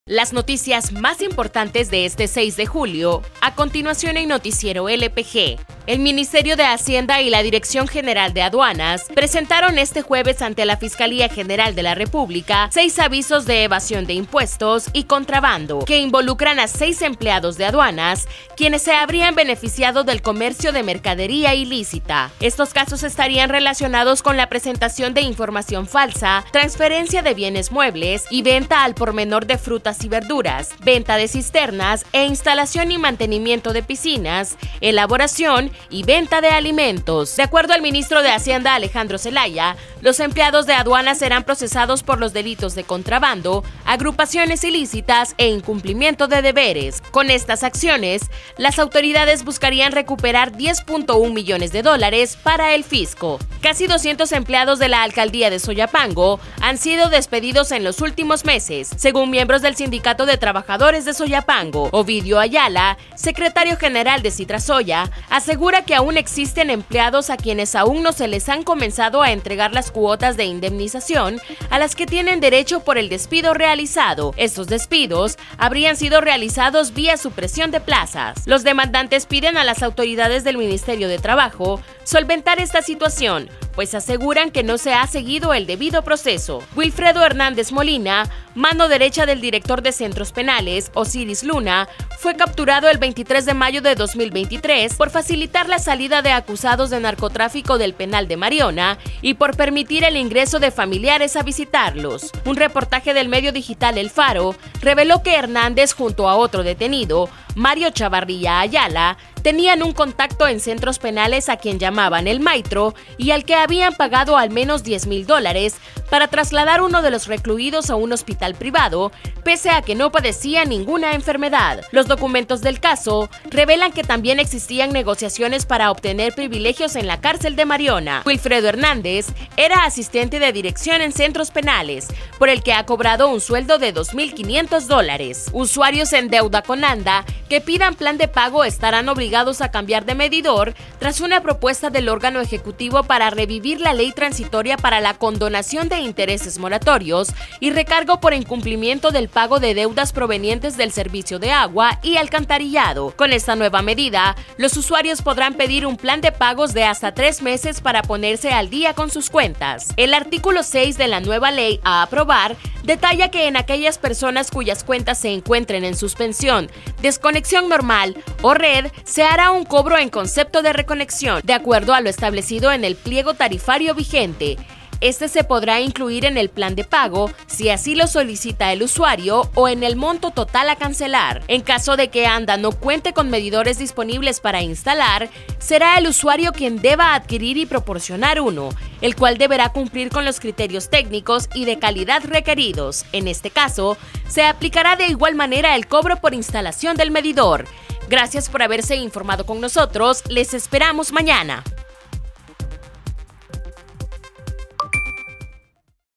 Las noticias más importantes de este 6 de julio, a continuación en Noticiero LPG. El Ministerio de Hacienda y la Dirección General de Aduanas presentaron este jueves ante la Fiscalía General de la República 6 avisos de evasión de impuestos y contrabando que involucran a 6 empleados de aduanas, quienes se habrían beneficiado del comercio de mercadería ilícita. Estos casos estarían relacionados con la presentación de información falsa, transferencia de bienes muebles y venta al por menor de frutas y verduras, venta de cisternas e instalación y mantenimiento de piscinas, elaboración y venta de alimentos. De acuerdo al ministro de Hacienda Alejandro Zelaya, los empleados de aduanas serán procesados por los delitos de contrabando, agrupaciones ilícitas e incumplimiento de deberes. Con estas acciones, las autoridades buscarían recuperar $10.1 millones para el fisco. Casi 200 empleados de la alcaldía de Soyapango han sido despedidos en los últimos meses, según miembros del Sindicato de Trabajadores de Soyapango. Ovidio Ayala, secretario general de Citrasoya, asegura que aún existen empleados a quienes aún no se les han comenzado a entregar las cuotas de indemnización a las que tienen derecho por el despido realizado. Estos despidos habrían sido realizados vía supresión de plazas. Los demandantes piden a las autoridades del Ministerio de Trabajo solventar esta situación, pues aseguran que no se ha seguido el debido proceso. Wilfredo Hernández Molina, mano derecha del director de centros penales, Osiris Luna, fue capturado el 23 de mayo de 2023 por facilitar la salida de acusados de narcotráfico del penal de Mariona y por permitir el ingreso de familiares a visitarlos. Un reportaje del medio digital El Faro reveló que Hernández, junto a otro detenido, Mario Chavarría Ayala, tenían un contacto en centros penales a quien llamaban el Maitro y al que habían pagado al menos $10,000 para trasladar uno de los recluidos a un hospital privado, pese a que no padecía ninguna enfermedad. Los documentos del caso revelan que también existían negociaciones para obtener privilegios en la cárcel de Mariona. Wilfredo Hernández era asistente de dirección en centros penales, por el que ha cobrado un sueldo de $2,500. Usuarios en deuda con ANDA que pidan plan de pago estarán obligados a cambiar de medidor tras una propuesta del órgano ejecutivo para revivir la ley transitoria para la condonación de intereses moratorios y recargo por incumplimiento del pago de deudas provenientes del servicio de agua y alcantarillado. Con esta nueva medida, los usuarios podrán pedir un plan de pagos de hasta 3 meses para ponerse al día con sus cuentas. El artículo 6 de la nueva ley a aprobar detalla que en aquellas personas cuyas cuentas se encuentren en suspensión, desconexión normal o red, se hará un cobro en concepto de reconexión, de acuerdo a lo establecido en el pliego tarifario vigente. Este se podrá incluir en el plan de pago si así lo solicita el usuario o en el monto total a cancelar. En caso de que ANDA no cuente con medidores disponibles para instalar, será el usuario quien deba adquirir y proporcionar uno, el cual deberá cumplir con los criterios técnicos y de calidad requeridos. En este caso, se aplicará de igual manera el cobro por instalación del medidor. Gracias por haberse informado con nosotros, les esperamos mañana.